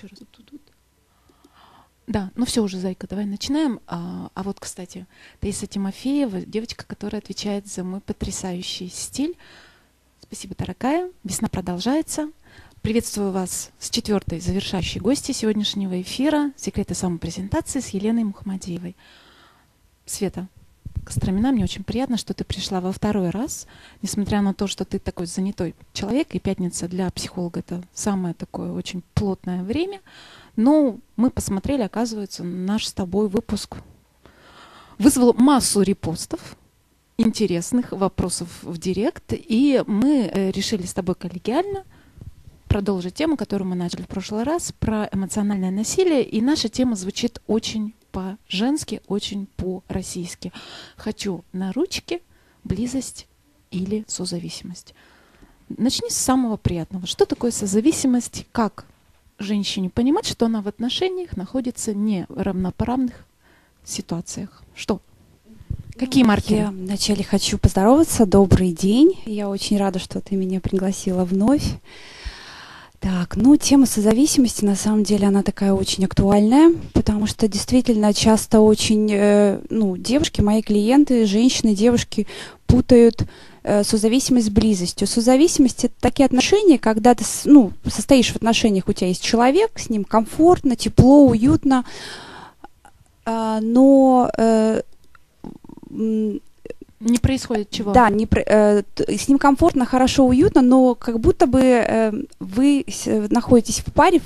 еще раз. Да, ну все уже, зайка, давай начинаем. Вот, кстати, Таиса Тимофеева, девочка, которая отвечает за мой потрясающий стиль. Спасибо, дорогая. Весна продолжается. Приветствую вас с 4-й завершающей гостьей сегодняшнего эфира «Секреты самопрезентации» с Еленой Мухамадиевой. Света Костромина, мне очень приятно, что ты пришла во второй раз, несмотря на то, что ты такой занятой человек, и пятница для психолога — это самое такое очень плотное время. Но мы посмотрели, оказывается, наш с тобой выпуск вызвал массу репостов, интересных вопросов в директ, и мы решили с тобой коллегиально продолжить тему, которую мы начали в прошлый раз, про эмоциональное насилие, и наша тема звучит очень по-женски, очень по-российски. Хочу на ручки, близость или созависимость. Начни с самого приятного. Что такое созависимость? Как женщине понимать, что она в отношениях находится не в равноправных ситуациях? Что? Какие маркеры? Я вначале хочу поздороваться. Добрый день. Я очень рада, что ты меня пригласила вновь. Так, тема созависимости, на самом деле, она такая очень актуальная, потому что действительно часто очень, девушки, мои клиенты, женщины, девушки путают созависимость с близостью. Созависимость — это такие отношения, когда ты, состоишь в отношениях, у тебя есть человек, с ним комфортно, тепло, уютно, но не происходит чего? Да, с ним комфортно, хорошо, уютно, но как будто бы вы находитесь в паре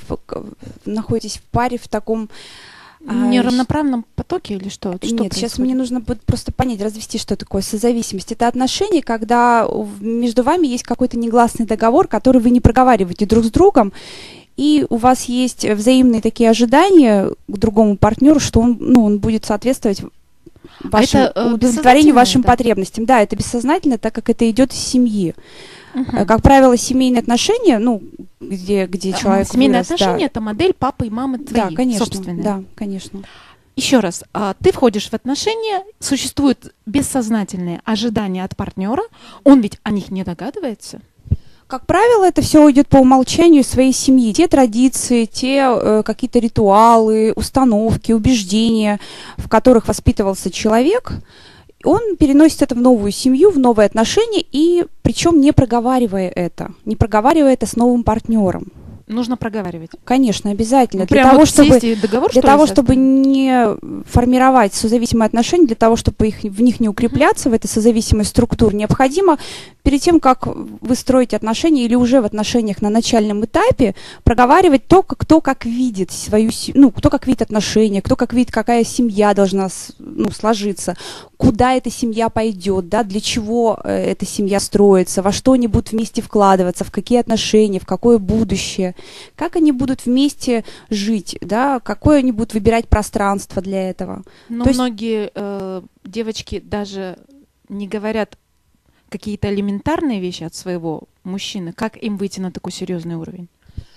в таком... неравноправном потоке или что? Нет, происходит? Сейчас мне нужно будет просто понять, развести, что такое созависимость. Это отношения, когда между вами есть какой-то негласный договор, который вы не проговариваете друг с другом, и у вас есть взаимные такие ожидания к другому партнеру, что он будет соответствовать удовлетворению вашим потребностям. Да, это бессознательно, так как это идет из семьи. Как правило, семейные отношения, где человек семейные вырос, отношения — это модель папы и мамы твои, да, конечно, собственные. Да, конечно. Еще раз, ты входишь в отношения, существуют бессознательные ожидания от партнера, он ведь о них не догадывается. Как правило, это все идет по умолчанию своей семьи. Те традиции, те какие-то ритуалы, установки, убеждения, в которых воспитывался человек, он переносит это в новую семью, в новые отношения, и причем не проговаривая это с новым партнером. Нужно проговаривать. Конечно, обязательно. Для того, чтобы не формировать созависимые отношения, для того, чтобы в них не укрепляться, в этой созависимой структуре, необходимо перед тем, как вы строите отношения или уже в отношениях на начальном этапе, проговаривать то, кто как видит свою, кто как видит отношения, кто как видит, какая семья должна сложиться, куда эта семья пойдет, да, для чего эта семья строится, во что они будут вместе вкладываться, в какие отношения, в какое будущее, как они будут вместе жить, да, какое они будут выбирать пространство для этого. Но многие девочки даже не говорят какие-то элементарные вещи от своего мужчины. Как им выйти на такой серьезный уровень?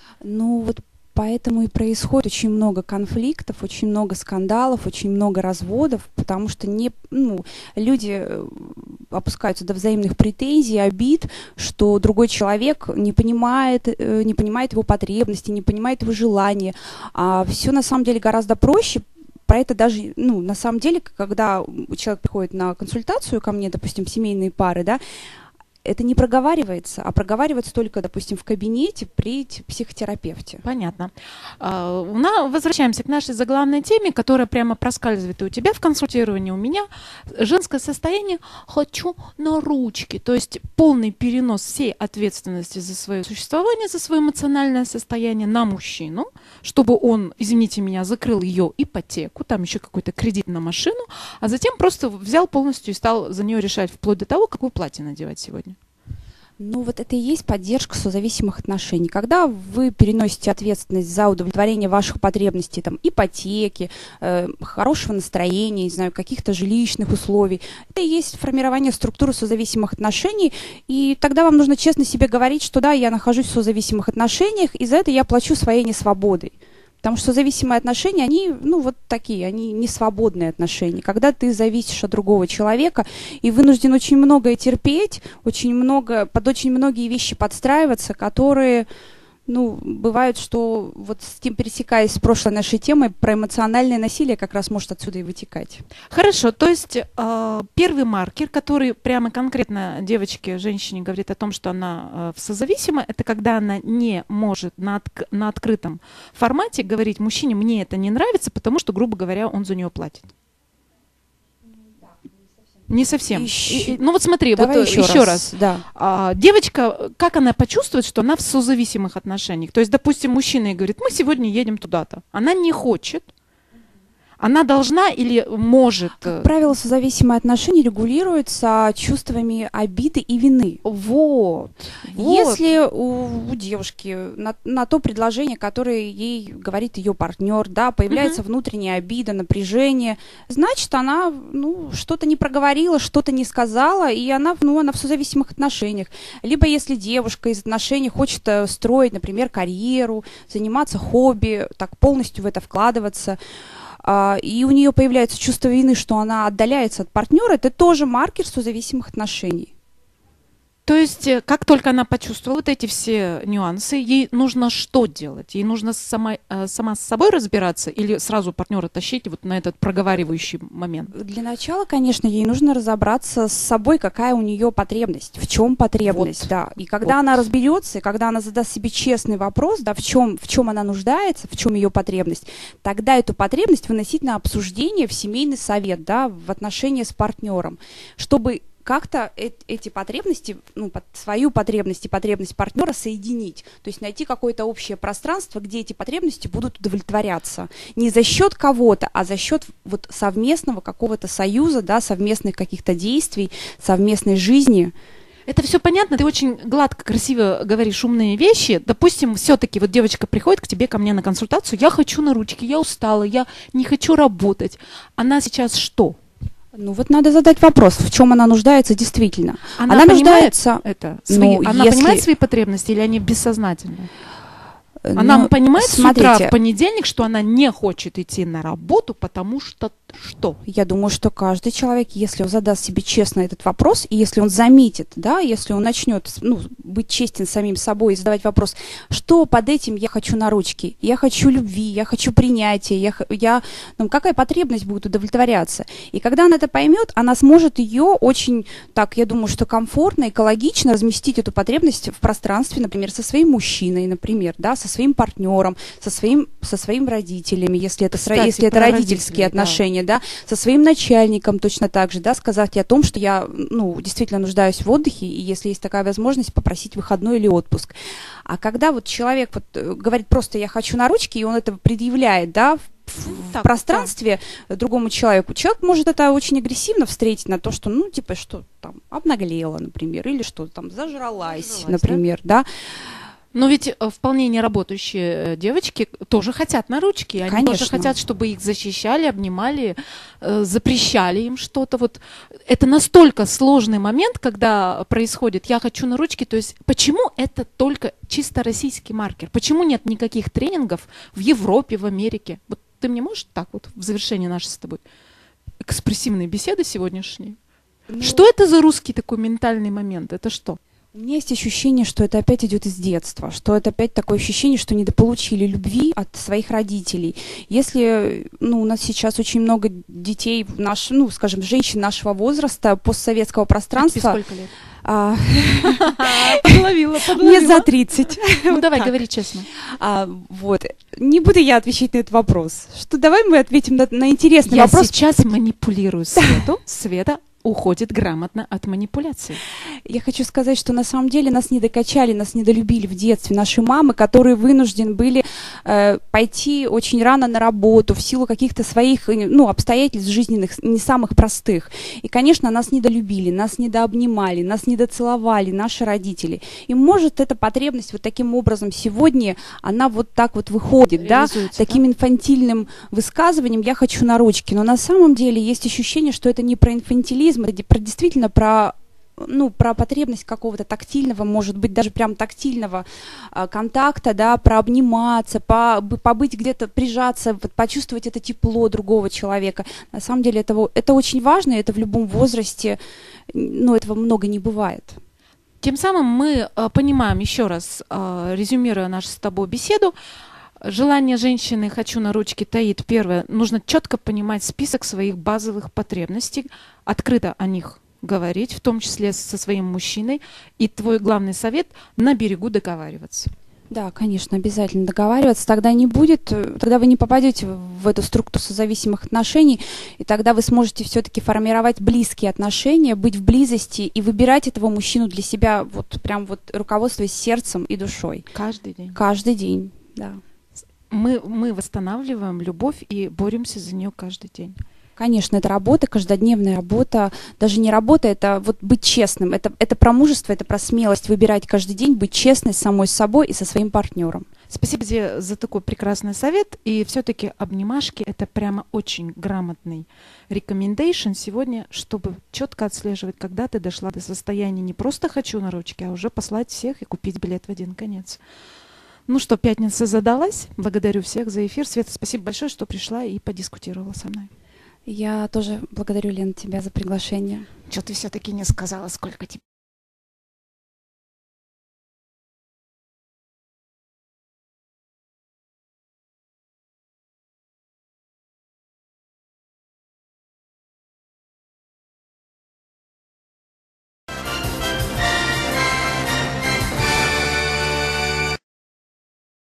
Поэтому и происходит очень много конфликтов, очень много скандалов, очень много разводов, потому что люди опускаются до взаимных претензий, обид, что другой человек не понимает его потребности, не понимает его желания. А все на самом деле гораздо проще. Про это даже, на самом деле, когда человек приходит на консультацию ко мне, допустим, семейные пары, да, это не проговаривается, а проговаривается только, допустим, в кабинете при психотерапевте. Понятно. Возвращаемся к нашей заглавной теме, которая прямо проскальзывает и у тебя в консультировании, у меня. Женское состояние «хочу на ручки», то есть полный перенос всей ответственности за свое существование, за свое эмоциональное состояние на мужчину, чтобы он, извините меня, закрыл ее ипотеку, там еще какой-то кредит на машину, а затем просто взял полностью и стал за нее решать, вплоть до того, какое платье надевать сегодня. Это и есть поддержка созависимых отношений. Когда вы переносите ответственность за удовлетворение ваших потребностей, ипотеки, хорошего настроения, не знаю, каких-то жилищных условий, это и есть формирование структуры созависимых отношений, и тогда вам нужно честно себе говорить, что да, я нахожусь в созависимых отношениях, и за это я плачу своей несвободой. Потому что зависимые отношения, они, такие, они не свободные отношения. Когда ты зависишь от другого человека и вынужден очень многое терпеть, под очень многие вещи подстраиваться, которые, Ну, бывает, что вот с тем, пересекаясь с прошлой нашей темой, про эмоциональное насилие как раз может отсюда и вытекать. Хорошо, то есть первый маркер, который прямо конкретно девочке, женщине говорит о том, что она созависима, это когда она не может на открытом формате говорить мужчине: мне это не нравится, потому что, грубо говоря, он за нее платит. Не совсем. Ну вот смотри, давай вот еще раз. Да. Девочка, как она почувствует, что она в созависимых отношениях? То есть, допустим, мужчина ей говорит: мы сегодня едем туда-то. Она не хочет. Она должна или может? Как правило, созависимые отношения регулируются чувствами обиды и вины. Вот. Если у девушки на то предложение, которое ей говорит ее партнер, да, появляется внутренняя обида, напряжение, значит, она что-то не проговорила, что-то не сказала, и она в созависимых отношениях. Либо если девушка из отношений хочет строить, например, карьеру, заниматься хобби, так полностью в это вкладываться, и у нее появляется чувство вины, что она отдаляется от партнера, это тоже маркер созависимых отношений. То есть, как только она почувствовала вот эти все нюансы, ей нужно что делать? Ей нужно сама с собой разбираться или сразу партнера тащить вот на этот проговаривающий момент? Для начала, конечно, ей нужно разобраться с собой, какая у нее потребность, в чем потребность, да. И когда она разберется, и когда она задаст себе честный вопрос, да, в чем она нуждается, в чем ее потребность, тогда эту потребность выносить на обсуждение в семейный совет, да, в отношении с партнером, чтобы как-то эти потребности, свою потребность и потребность партнера соединить. То есть найти какое-то общее пространство, где эти потребности будут удовлетворяться. Не за счет кого-то, а за счет вот совместного какого-то союза, да, совместных каких-то действий, совместной жизни. Это все понятно, ты очень гладко, красиво говоришь умные вещи. Допустим, все-таки вот девочка приходит к тебе, ко мне на консультацию: я хочу на ручки, я устала, я не хочу работать. Она сейчас что? Ну вот надо задать вопрос, в чем она нуждается действительно. Она нуждается это? Она понимает свои потребности или они бессознательны? Она понимает с утра в понедельник, что она не хочет идти на работу, потому что что? Я думаю, что каждый человек, если он задаст себе честно этот вопрос, и если он заметит, да, если он начнет быть честен с самим собой и задавать вопрос, что под этим я хочу на ручки, я хочу любви, я хочу принятия, какая потребность будет удовлетворяться. И когда она это поймет, она сможет ее очень, так, я думаю, что комфортно, экологично разместить эту потребность в пространстве, например, со своим мужчиной, например, да, со своим партнером, со своими родителями, если это родительские отношения. Да, со своим начальником точно так же, да, сказать о том, что я, действительно нуждаюсь в отдыхе, и если есть такая возможность, попросить выходной или отпуск. А когда вот человек говорит просто «я хочу на ручки», и он это предъявляет, да, в пространстве другому человеку, человек может это очень агрессивно встретить на то, что, что там обнаглела, например, или что там зажралась, например, да. Но ведь вполне неработающие девочки тоже хотят на ручки. Они Конечно. тоже хотят, чтобы их защищали, обнимали, запрещали им что-то. Вот это настолько сложный момент, когда происходит «я хочу на ручки». То есть почему это только чисто российский маркер? Почему нет никаких тренингов в Европе, в Америке? Вот ты мне можешь так вот в завершении нашей с тобой экспрессивной беседы сегодняшней? Что это за русский такой ментальный момент? Это что? У меня есть ощущение, что это опять идет из детства, что это опять такое ощущение, что недополучили любви от своих родителей. Если, у нас сейчас очень много детей, женщин нашего возраста, постсоветского пространства. Сколько лет? Подловила. Мне за 30. Ну давай, говори честно. Не буду я отвечать на этот вопрос. Давай мы ответим на интересный вопрос. Я сейчас манипулирую Свету. Света уходит грамотно от манипуляции. Я хочу сказать, что на самом деле нас не докачали, нас недолюбили в детстве наши мамы, которые вынуждены были пойти очень рано на работу в силу каких-то своих обстоятельств жизненных, не самых простых. И, конечно, нас недолюбили, нас недообнимали, нас недоцеловали наши родители. И может эта потребность вот таким образом сегодня, она вот так вот выходит, да, таким инфантильным высказыванием «я хочу на ручки». Но на самом деле есть ощущение, что это не про инфантилизм, это действительно про потребность какого-то тактильного, может быть, даже прям тактильного контакта, да, про обниматься, побыть где-то, прижаться, почувствовать это тепло другого человека. На самом деле это очень важно, и это в любом возрасте, этого много не бывает. Тем самым мы понимаем, еще раз резюмируя нашу с тобой беседу, желание женщины «хочу на ручки» таит. Первое, нужно четко понимать список своих базовых потребностей, открыто о них говорить, в том числе со своим мужчиной. И твой главный совет – на берегу договариваться. Да, конечно, обязательно договариваться. Тогда не будет, тогда вы не попадете в эту структуру созависимых отношений, и тогда вы сможете все-таки формировать близкие отношения, быть в близости и выбирать этого мужчину для себя, вот прям вот руководствуясь сердцем и душой. Каждый день. Каждый день, да. Мы восстанавливаем любовь и боремся за нее каждый день. Конечно, это работа, каждодневная работа, даже не работа, это вот быть честным, это про мужество, это про смелость выбирать каждый день, быть честной с самой собой и со своим партнером. Спасибо тебе за такой прекрасный совет, и все-таки обнимашки — это прямо очень грамотный recommendation сегодня, чтобы четко отслеживать, когда ты дошла до состояния не просто «хочу на ручки», а уже послать всех и купить билет в один конец. Ну что, пятница задалась. Благодарю всех за эфир. Света, спасибо большое, что пришла и подискутировала со мной. Я тоже благодарю, Лена, тебя за приглашение. Что ты все-таки не сказала, сколько тебе?